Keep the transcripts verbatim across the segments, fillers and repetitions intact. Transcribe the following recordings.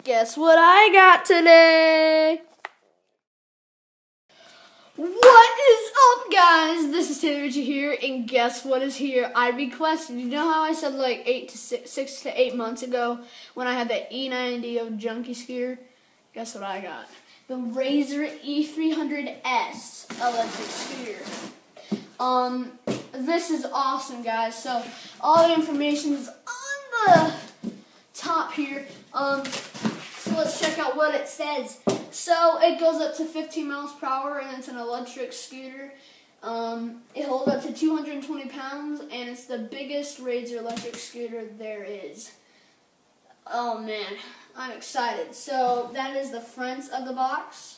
Guess what I got today? What is up, guys? This is Taylor Ritchie here, and guess what is here? I requested, you know how I said like eight to six, six to eight months ago when I had that E ninety of junkie scooter? Guess what I got? The Razor E three hundred S electric scooter. Um, this is awesome, guys. So all the information is on the top here. Um, so let's check out what it says. So it goes up to fifteen miles per hour, and it's an electric scooter. Um, it holds up to two hundred twenty pounds, and it's the biggest Razor electric scooter there is. Oh man, I'm excited. So that is the front of the box,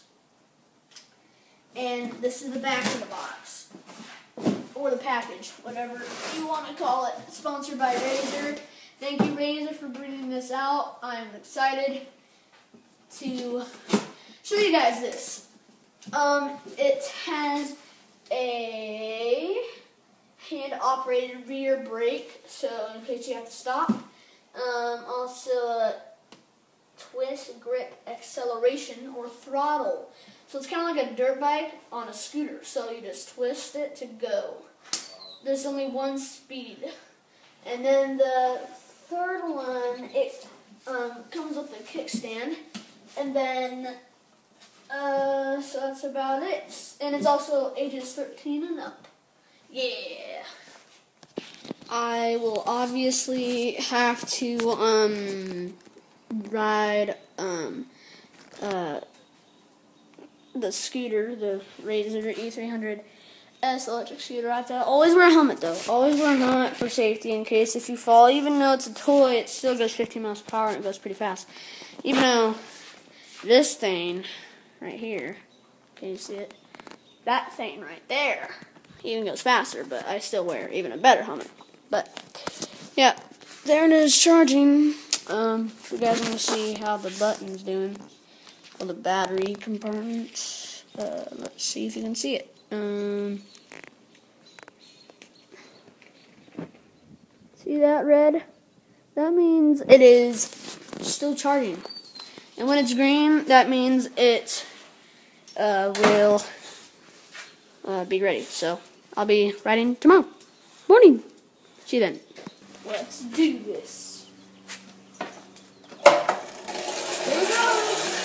and this is the back of the box, or the package, whatever you want to call it. Sponsored by Razor. Thank you, Razor, for bringing this out. I'm excited to show you guys this. Um, it has a hand-operated rear brake, so in case you have to stop. Um, also a twist grip acceleration or throttle. So it's kind of like a dirt bike on a scooter. So you just twist it to go. There's only one speed. And then the third one, it um, comes with a kickstand. And then, uh, so that's about it. And it's also ages thirteen and up. Yeah. I will obviously have to, um, ride, um, uh, the scooter, the Razor E three hundred S electric scooter. I have to always wear a helmet, though. Always wear a helmet for safety in case if you fall. Even though it's a toy, it still goes fifteen miles per hour and it goes pretty fast. Even though this thing right here, can you see it? That thing right there even goes faster, but I still wear even a better helmet. But, yeah, there it is charging. Um, if you guys want to see how the button's doing, or the battery compartment, uh, let's see if you can see it. Um, see that red? That means it is still charging. And when it's green, that means it uh, will uh, be ready. So I'll be riding tomorrow morning. See you then. Let's do this. Here we go.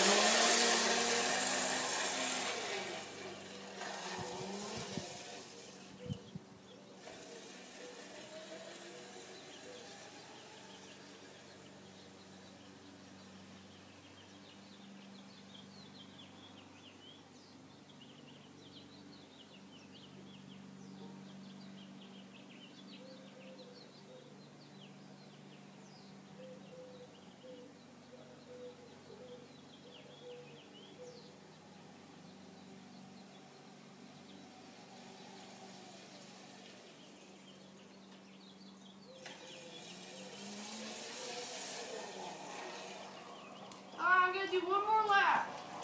I'm going to do one more lap.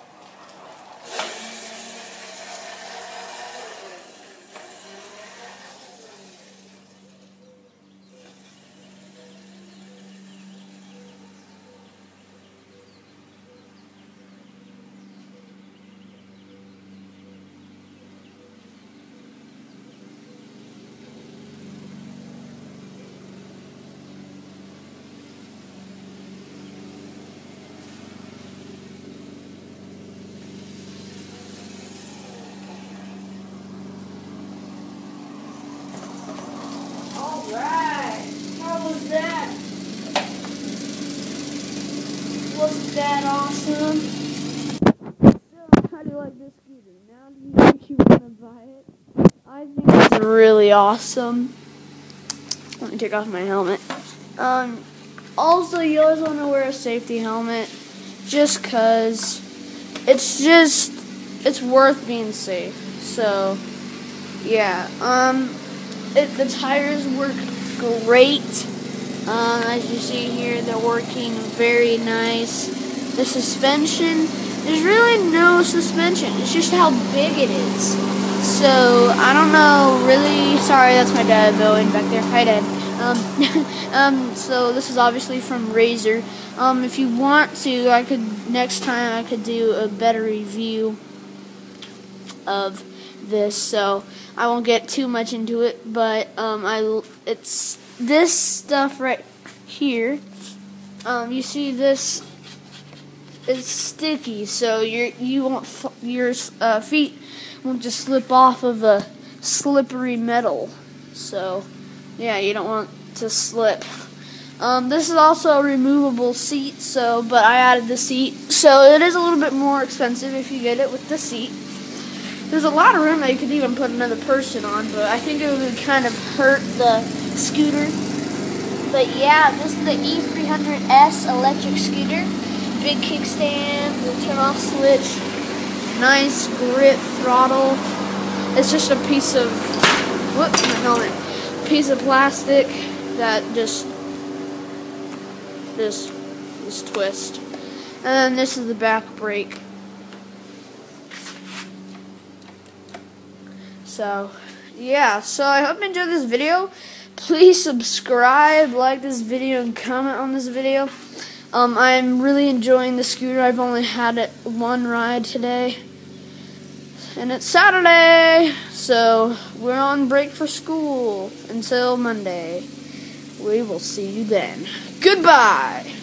Alright, how was that? Wasn't that awesome? So, how do you like this scooter? Now do you think you want to buy it? I think it's really awesome. Let me take off my helmet. Um, also, you always want to wear a safety helmet just because it's just, it's worth being safe. So, yeah, um... It, the tires work great. Um, as you see here, they're working very nice. The suspension, there's really no suspension. It's just how big it is. So, I don't know, really, sorry, that's my dad going back there. Hi, Dad. Um, um, so this is obviously from Razer. Um, if you want to, I could next time I could do a better review of this. So I won't get too much into it, but um, I it's this stuff right here. Um, you see this? It's sticky, so your you won't your uh, feet won't just slip off of the slippery metal. So yeah, you don't want to slip. Um, this is also a removable seat, so but I added the seat, so it is a little bit more expensive if you get it with the seat. There's a lot of room that you could even put another person on, but I think it would kind of hurt the scooter. But yeah, this is the E three hundred S electric scooter. Big kickstand, the turn off switch, nice grip throttle. It's just a piece of, whoops, my helmet, piece of plastic that just, just, just twist. And then this is the back brake. So, yeah, so I hope you enjoyed this video. Please subscribe, like this video, and comment on this video. Um, I'm really enjoying the scooter. I've only had it one ride today. And it's Saturday, so we're on break for school until Monday. We will see you then. Goodbye!